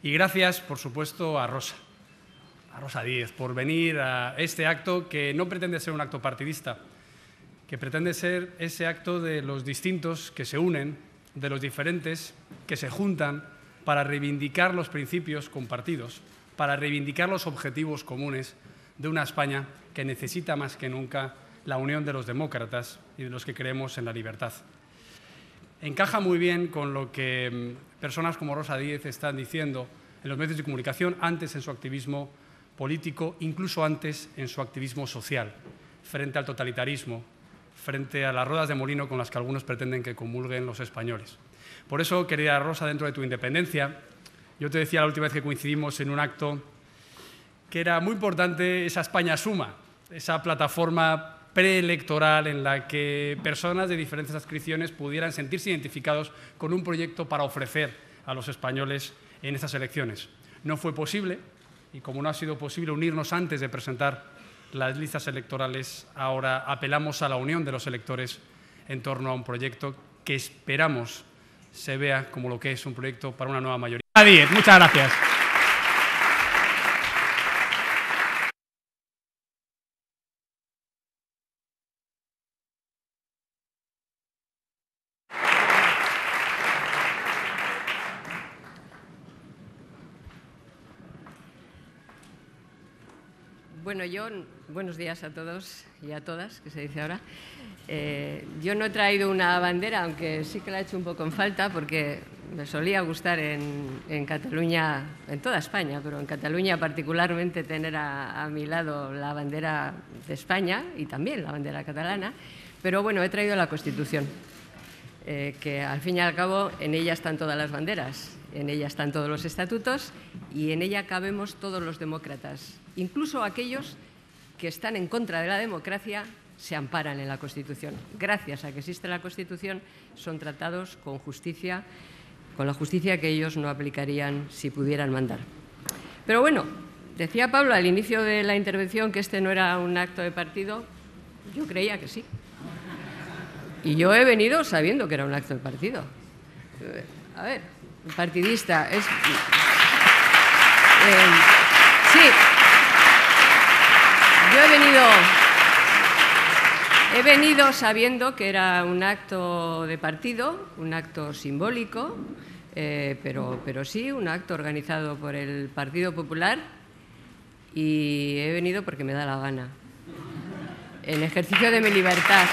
Y gracias, por supuesto, a Rosa Díez, por venir a este acto que no pretende ser un acto partidista, que pretende ser ese acto de los distintos que se unen, de los diferentes que se juntan para reivindicar los principios compartidos, para reivindicar los objetivos comunes de una España que necesita más que nunca la unión de los demócratas y de los que creemos en la libertad. Encaja muy bien con lo que personas como Rosa Díez están diciendo en los medios de comunicación, antes en su activismo político, incluso antes en su activismo social, frente al totalitarismo, frente a las ruedas de molino con las que algunos pretenden que comulguen los españoles. Por eso, querida Rosa, dentro de tu independencia, yo te decía la última vez que coincidimos en un acto que era muy importante esa España Suma, esa plataforma preelectoral en la que personas de diferentes adscripciones pudieran sentirse identificados con un proyecto para ofrecer a los españoles en estas elecciones. No fue posible, y como no ha sido posible unirnos antes de presentar las listas electorales, ahora apelamos a la unión de los electores en torno a un proyecto que esperamos se vea como lo que es un proyecto para una nueva mayoría. Díez, muchas gracias. Bueno, buenos días a todos y a todas, que se dice ahora. Yo no he traído una bandera, aunque sí que la he hecho un poco en falta, porque me solía gustar en Cataluña, en toda España, pero en Cataluña particularmente tener a mi lado la bandera de España y también la bandera catalana. Pero bueno, he traído la Constitución, que al fin y al cabo en ella están todas las banderas, en ella están todos los estatutos y en ella cabemos todos los demócratas. Incluso aquellos que están en contra de la democracia se amparan en la Constitución. Gracias a que existe la Constitución, son tratados con justicia, con la justicia que ellos no aplicarían si pudieran mandar. Pero bueno, decía Pablo al inicio de la intervención que este no era un acto de partido. Yo creía que sí. Y yo he venido sabiendo que era un acto de partido. A ver, partidista es... sí. Yo he venido sabiendo que era un acto de partido, un acto simbólico, pero sí, un acto organizado por el Partido Popular, y he venido porque me da la gana, en ejercicio de mi libertad,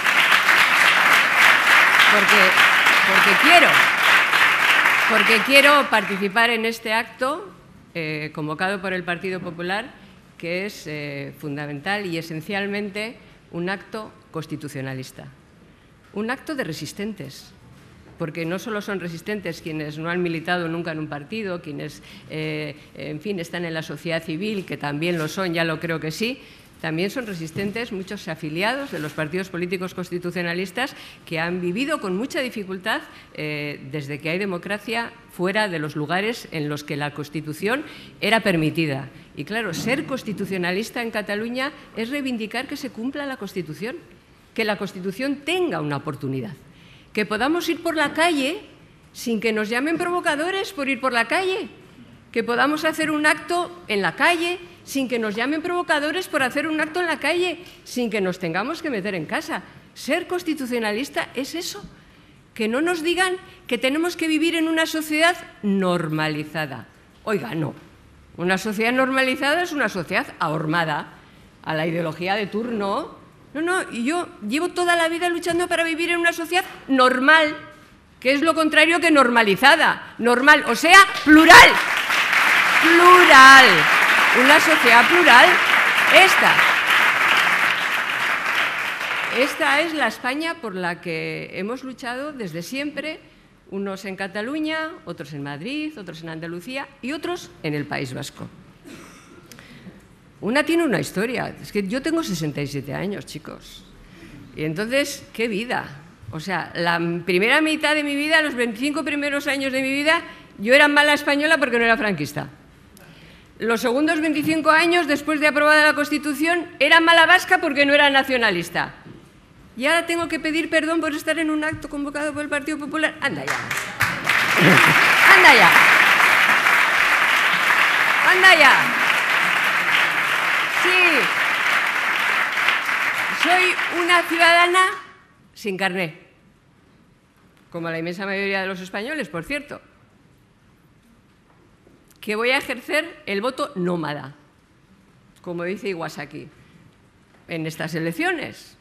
porque quiero participar en este acto convocado por el Partido Popular, que es fundamental y esencialmente un acto constitucionalista, un acto de resistentes, porque no solo son resistentes quienes no han militado nunca en un partido, quienes, en fin, están en la sociedad civil, que también lo son, ya lo creo que sí. También son resistentes muchos afiliados de los partidos políticos constitucionalistas que han vivido con mucha dificultad desde que hay democracia fuera de los lugares en los que la Constitución era permitida. Y claro, ser constitucionalista en Cataluña es reivindicar que se cumpla la Constitución, que la Constitución tenga una oportunidad, que podamos ir por la calle sin que nos llamen provocadores por ir por la calle, que podamos hacer un acto en la calle sin que nos llamen provocadores por hacer un acto en la calle, sin que nos tengamos que meter en casa. Ser constitucionalista es eso, que no nos digan que tenemos que vivir en una sociedad normalizada. Oiga, no. Una sociedad normalizada es una sociedad ahormada a la ideología de turno. No, yo llevo toda la vida luchando para vivir en una sociedad normal, que es lo contrario que normalizada. Normal, o sea, plural. Plural. Una sociedad plural, esta es la España por la que hemos luchado desde siempre, unos en Cataluña, otros en Madrid, otros en Andalucía y otros en el País Vasco. Una tiene una historia, es que yo tengo 67 años, chicos, y entonces, ¿qué vida? O sea, la primera mitad de mi vida, los 25 primeros años de mi vida, yo era mala española porque no era franquista. Los segundos 25 años, después de aprobada la Constitución, era mala vasca porque no era nacionalista. Y ahora tengo que pedir perdón por estar en un acto convocado por el Partido Popular. Anda ya. Anda ya. ¡Anda ya! Sí, soy una ciudadana sin carné, como la inmensa mayoría de los españoles, por cierto, que voy a ejercer el voto nómada, como dice Iwasaki, en estas elecciones.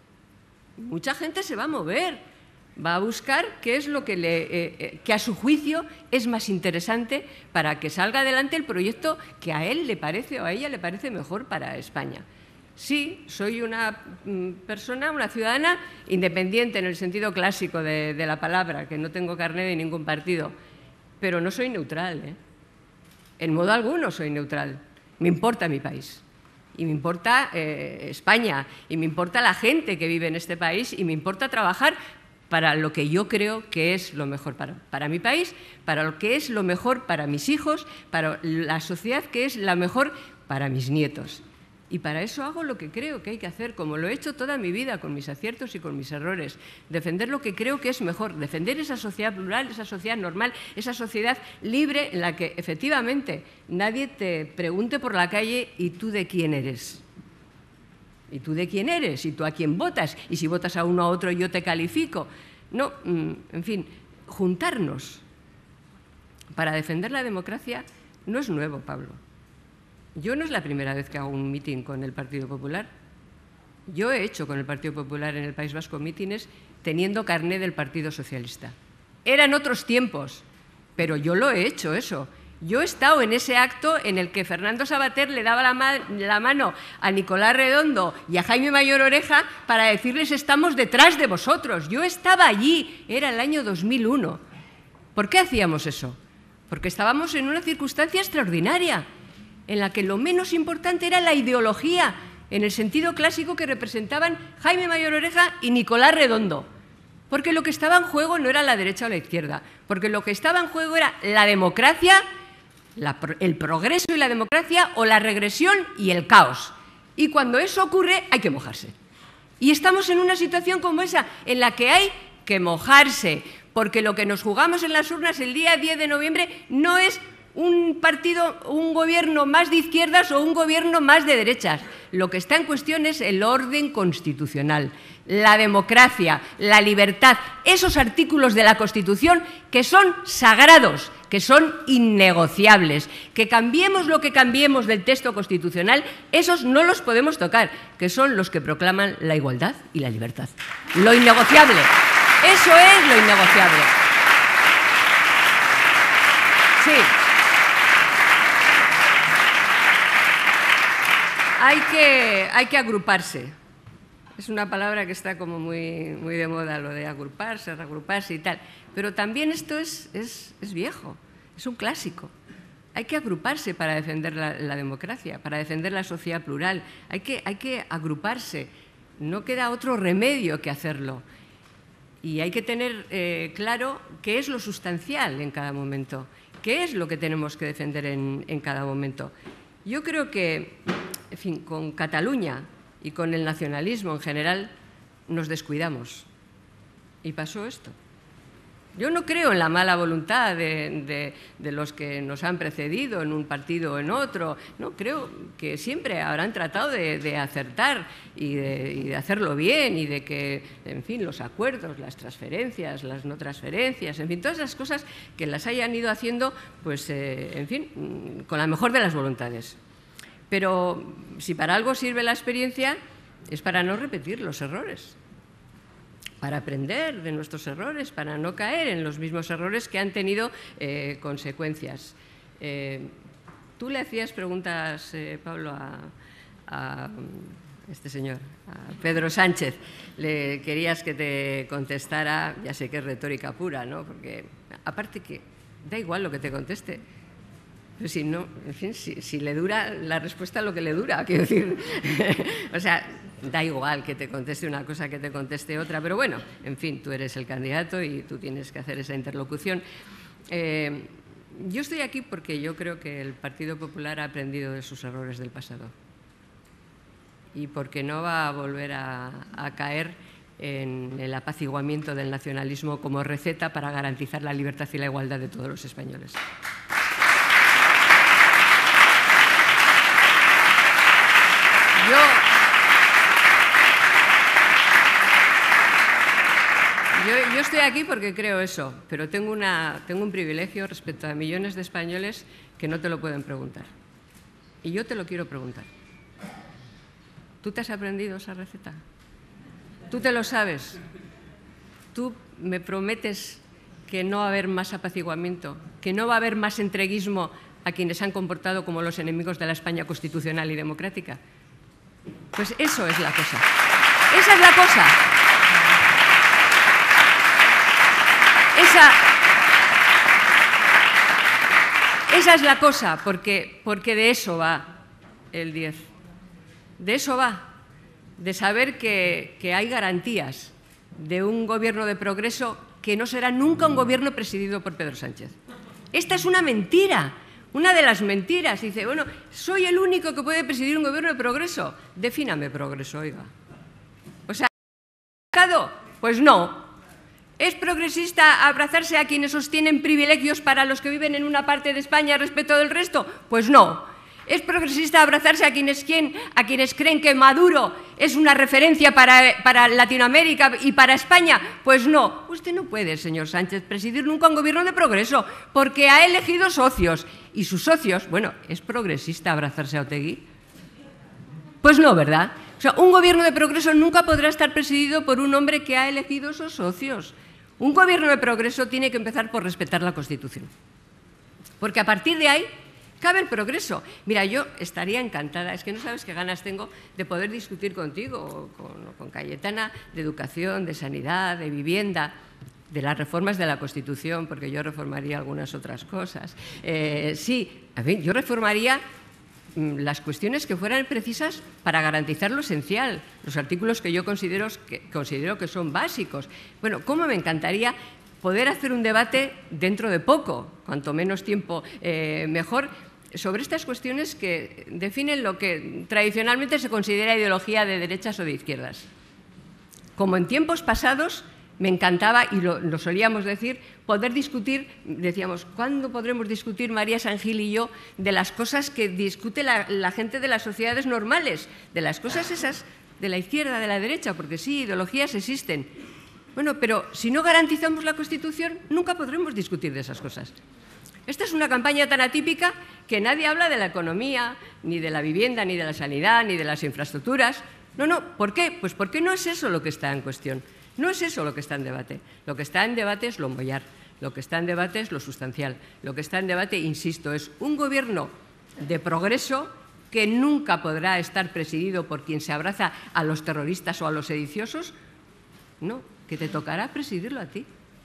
Mucha gente se va a mover, va a buscar qué es lo que a su juicio es más interesante para que salga adelante el proyecto que a él le parece o a ella le parece mejor para España. Sí, soy una persona, una ciudadana independiente en el sentido clásico de la palabra, que no tengo carné de ningún partido, pero no soy neutral, ¿eh? En modo alguno soy neutral. Me importa mi país, y me importa España, y me importa la gente que vive en este país, y me importa trabajar para lo que yo creo que es lo mejor para mi país, para lo que es lo mejor para mis hijos, para la sociedad que es la mejor para mis nietos. Y para eso hago lo que creo que hay que hacer, como lo he hecho toda mi vida, con mis aciertos y con mis errores. Defender lo que creo que es mejor, defender esa sociedad plural, esa sociedad normal, esa sociedad libre en la que efectivamente nadie te pregunte por la calle ¿y tú de quién eres? ¿Y tú de quién eres? ¿Y tú a quién votas? Y si votas a uno o a otro yo te califico. No, en fin, juntarnos para defender la democracia no es nuevo, Pablo. Yo no es la primera vez que hago un mitin con el Partido Popular. Yo he hecho con el Partido Popular en el País Vasco mítines teniendo carné del Partido Socialista. Eran otros tiempos, pero yo lo he hecho eso. Yo he estado en ese acto en el que Fernando Savater le daba la mano a Nicolás Redondo y a Jaime Mayor Oreja para decirles estamos detrás de vosotros. Yo estaba allí, era el año 2001. ¿Por qué hacíamos eso? Porque estábamos en una circunstancia extraordinaria, en la que lo menos importante era la ideología, en el sentido clásico que representaban Jaime Mayor Oreja y Nicolás Redondo. Porque lo que estaba en juego no era la derecha o la izquierda, porque lo que estaba en juego era la democracia, el progreso y la democracia, o la regresión y el caos. Y cuando eso ocurre hay que mojarse. Y estamos en una situación como esa, en la que hay que mojarse, porque lo que nos jugamos en las urnas el día 10 de noviembre no es un gobierno más de izquierdas o un gobierno más de derechas. Lo que está en cuestión es el orden constitucional, la democracia, la libertad, esos artículos de la Constitución que son sagrados, que son innegociables. Que cambiemos lo que cambiemos del texto constitucional, esos no los podemos tocar, que son los que proclaman la igualdad y la libertad. Lo innegociable, eso es lo innegociable. Sí. Hay que agruparse. Es una palabra que está como muy de moda, lo de agruparse, reagruparse y tal. Pero también esto es viejo, es un clásico. Hay que agruparse para defender la democracia, para defender la sociedad plural. Hay que agruparse. No queda otro remedio que hacerlo. Y hay que tener claro qué es lo sustancial en cada momento, qué es lo que tenemos que defender en cada momento. Yo creo que, en fin, con Cataluña y con el nacionalismo en general nos descuidamos. Y pasó esto. Yo no creo en la mala voluntad de los que nos han precedido en un partido o en otro. No, creo que siempre habrán tratado de acertar y de hacerlo bien y de que, en fin, los acuerdos, las transferencias, las no transferencias, en fin, todas las cosas que las hayan ido haciendo, pues, en fin, con la mejor de las voluntades. Pero si para algo sirve la experiencia, es para no repetir los errores, para aprender de nuestros errores, para no caer en los mismos errores que han tenido consecuencias. Tú le hacías preguntas, Pablo, a este señor, a Pedro Sánchez. Le querías que te contestara, ya sé que es retórica pura, ¿no? Porque aparte que da igual lo que te conteste. Pero si no, en fin, si le dura la respuesta lo que le dura, quiero decir, o sea, da igual que te conteste una cosa que te conteste otra, pero bueno, en fin, tú eres el candidato y tú tienes que hacer esa interlocución. Yo estoy aquí porque yo creo que el Partido Popular ha aprendido de sus errores del pasado y porque no va a volver a caer en el apaciguamiento del nacionalismo como receta para garantizar la libertad y la igualdad de todos los españoles. yo estoy aquí porque creo eso, pero tengo un privilegio respecto a millones de españoles que no te lo pueden preguntar. Y yo te lo quiero preguntar. ¿Tú te has aprendido esa receta? ¿Tú te lo sabes? ¿Tú me prometes que no va a haber más apaciguamiento, que no va a haber más entreguismo a quienes se han comportado como los enemigos de la España constitucional y democrática? Pues eso es la cosa. Esa es la cosa. Esa es la cosa, porque de eso va el 10. De eso va, de saber que hay garantías de un gobierno de progreso que no será nunca un gobierno presidido por Pedro Sánchez. Esta es una mentira, una de las mentiras. Dice, bueno, soy el único que puede presidir un gobierno de progreso. Defíname progreso, oiga. O sea, pues no. ¿Es progresista abrazarse a quienes sostienen privilegios para los que viven en una parte de España respecto del resto? Pues no. ¿Es progresista abrazarse a quienes creen que Maduro es una referencia para Latinoamérica y para España? Pues no. Usted no puede, señor Sánchez, presidir nunca un gobierno de progreso, porque ha elegido socios. Y sus socios, bueno, ¿es progresista abrazarse a Otegi? Pues no, ¿verdad? O sea, un gobierno de progreso nunca podrá estar presidido por un hombre que ha elegido esos socios. Un gobierno de progreso tiene que empezar por respetar la Constitución. Porque a partir de ahí cabe el progreso. Mira, yo estaría encantada, es que no sabes qué ganas tengo de poder discutir contigo, con Cayetana, de educación, de sanidad, de vivienda, de las reformas de la Constitución, porque yo reformaría algunas otras cosas. Sí, a ver, yo reformaría las cuestiones que fueran precisas para garantizar lo esencial, los artículos que yo considero que son básicos. Bueno, cómo me encantaría poder hacer un debate dentro de poco, cuanto menos tiempo mejor, sobre estas cuestiones que definen lo que tradicionalmente se considera ideología de derechas o de izquierdas. Como en tiempos pasados, me encantaba, y lo solíamos decir, poder discutir, decíamos, ¿cuándo podremos discutir María San Gil y yo de las cosas que discute la gente de las sociedades normales, de las cosas esas de la izquierda, de la derecha? Porque sí, ideologías existen. Bueno, pero si no garantizamos la Constitución, nunca podremos discutir de esas cosas. Esta es una campaña tan atípica que nadie habla de la economía, ni de la vivienda, ni de la sanidad, ni de las infraestructuras. No, ¿por qué? Pues porque no es eso lo que está en cuestión. No es eso lo que está en debate. Lo que está en debate es lo mollar. Lo que está en debate es lo sustancial. Lo que está en debate, insisto, es un gobierno de progreso que nunca podrá estar presidido por quien se abraza a los terroristas o a los sediciosos. No, que te tocará presidirlo a ti.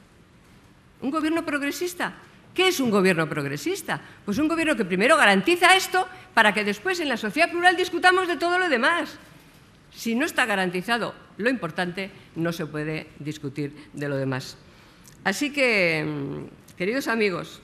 ¿Un gobierno progresista? ¿Qué es un gobierno progresista? Pues un gobierno que primero garantiza esto para que después en la sociedad plural discutamos de todo lo demás. Si no está garantizado lo importante, no se puede discutir de lo demás. Así que, queridos amigos,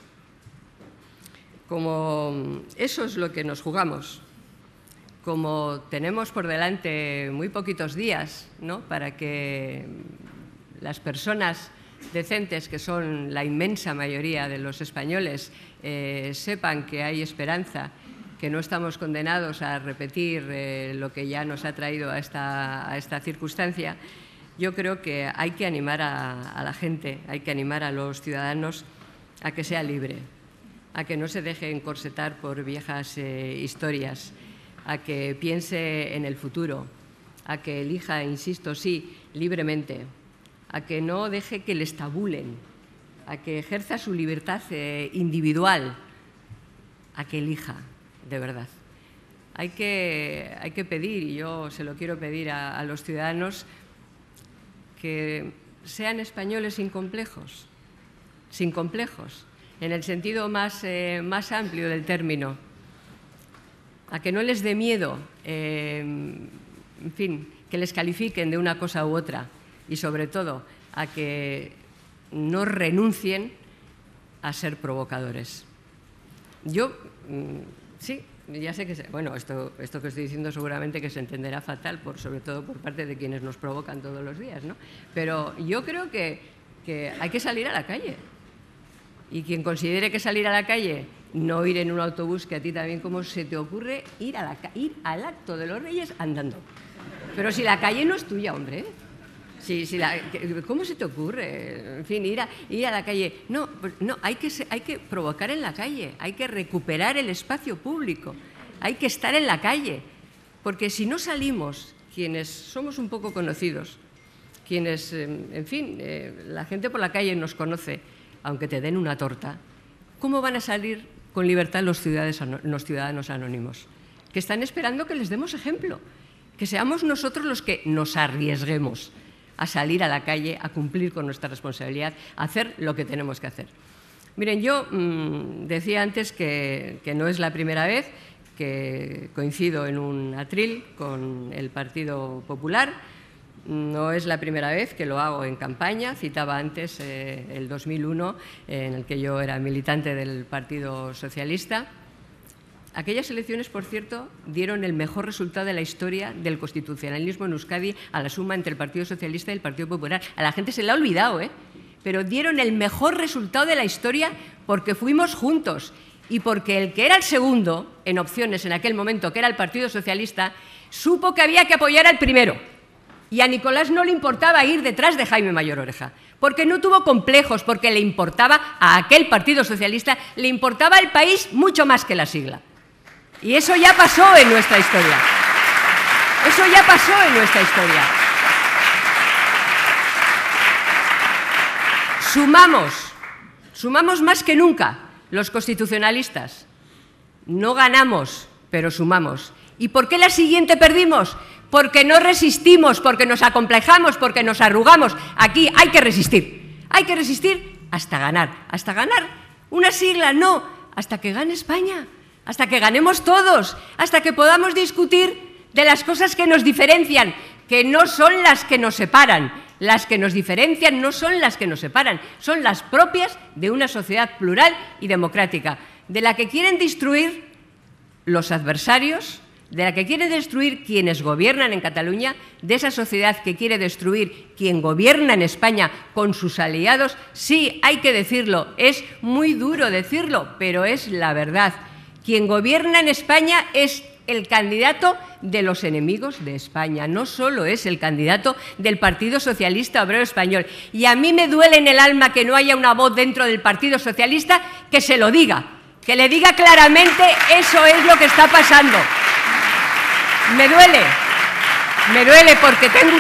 como eso es lo que nos jugamos, como tenemos por delante muy poquitos días, ¿no?, para que las personas decentes, que son la inmensa mayoría de los españoles, sepan que hay esperanza, que no estamos condenados a repetir lo que ya nos ha traído a esta circunstancia, yo creo que hay que animar a la gente, hay que animar a los ciudadanos a que sea libre, a que no se deje encorsetar por viejas historias, a que piense en el futuro, a que elija, insisto, sí, libremente, a que no deje que le estabulen, a que ejerza su libertad individual, a que elija. De verdad. Hay que pedir, y yo se lo quiero pedir a los ciudadanos, que sean españoles sin complejos, en el sentido más amplio del término, a que no les dé miedo, en fin, que les califiquen de una cosa u otra, y sobre todo a que no renuncien a ser provocadores. Yo sí, ya sé que... Bueno, esto que estoy diciendo seguramente que se entenderá fatal, sobre todo por parte de quienes nos provocan todos los días, ¿no? Pero yo creo que hay que salir a la calle. Y quien considere que salir a la calle, no ir en un autobús, que a ti también, ¿cómo se te ocurre ir al acto de los Reyes andando? Pero si la calle no es tuya, hombre. Sí, ¿cómo se te ocurre? En fin, ir a la calle. No, hay que provocar en la calle, hay que recuperar el espacio público, hay que estar en la calle. Porque si no salimos, quienes somos un poco conocidos, quienes, en fin, la gente por la calle nos conoce, aunque te den una torta, ¿cómo van a salir con libertad los ciudadanos anónimos? Que están esperando que les demos ejemplo, que seamos nosotros los que nos arriesguemos a salir a la calle, a cumplir con nuestra responsabilidad, a hacer lo que tenemos que hacer. Miren, yo decía antes que no es la primera vez que coincido en un atril con el Partido Popular, no es la primera vez que lo hago en campaña. Citaba antes el 2001, en el que yo era militante del Partido Socialista. Aquellas elecciones, por cierto, dieron el mejor resultado de la historia del constitucionalismo en Euskadi a la suma entre el Partido Socialista y el Partido Popular. A la gente se le ha olvidado, pero dieron el mejor resultado de la historia porque fuimos juntos y porque el que era el segundo en opciones en aquel momento, que era el Partido Socialista, supo que había que apoyar al primero. Y a Nicolás no le importaba ir detrás de Jaime Mayor Oreja, porque no tuvo complejos, porque le importaba a aquel Partido Socialista, le importaba el país mucho más que la sigla. Y eso ya pasó en nuestra historia. Eso ya pasó en nuestra historia. Sumamos más que nunca los constitucionalistas. No ganamos, pero sumamos. ¿Y por qué la siguiente perdimos? Porque no resistimos, porque nos acomplejamos, porque nos arrugamos. Aquí hay que resistir hasta ganar. Hasta ganar una sigla, no, hasta que gane España, hasta que ganemos todos, hasta que podamos discutir de las cosas que nos diferencian, que no son las que nos separan. Las que nos diferencian no son las que nos separan, son las propias de una sociedad plural y democrática, de la que quieren destruir los adversarios, de la que quiere destruir quienes gobiernan en Cataluña, de esa sociedad que quiere destruir quien gobierna en España con sus aliados. Sí, hay que decirlo, es muy duro decirlo, pero es la verdad. Quien gobierna en España es el candidato de los enemigos de España, no solo es el candidato del Partido Socialista Obrero Español. Y a mí me duele en el alma que no haya una voz dentro del Partido Socialista que se lo diga, que le diga claramente eso es lo que está pasando. Me duele porque tengo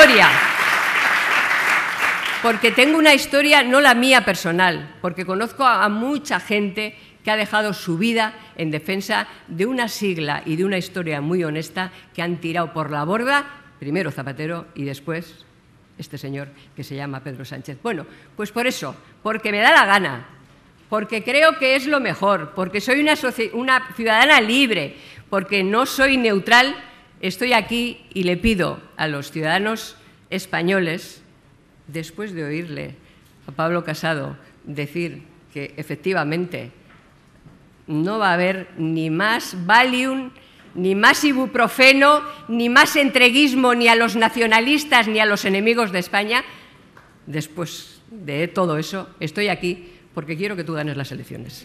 una historia, no la mía personal, porque conozco a mucha gente que ha dejado su vida en defensa de una sigla y de una historia muy honesta que han tirado por la borda, primero Zapatero y después este señor que se llama Pedro Sánchez. Bueno, pues por eso, porque me da la gana, porque creo que es lo mejor, porque soy una ciudadana libre, porque no soy neutral, estoy aquí y le pido a los ciudadanos españoles, después de oírle a Pablo Casado decir que efectivamente no va a haber ni más Valium, ni más ibuprofeno, ni más entreguismo ni a los nacionalistas ni a los enemigos de España, después de todo eso, estoy aquí porque quiero que tú ganes las elecciones.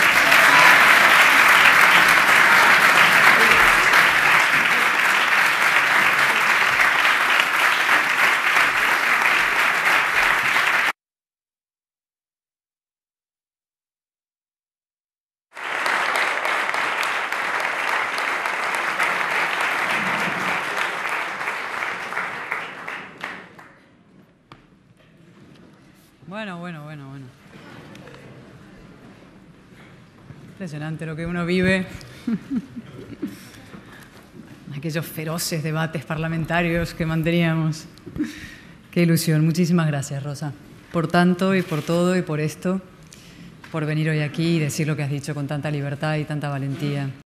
Bueno. Impresionante lo que uno vive. Aquellos feroces debates parlamentarios que manteníamos. Qué ilusión. Muchísimas gracias, Rosa, por tanto y por todo y por esto, por venir hoy aquí y decir lo que has dicho con tanta libertad y tanta valentía.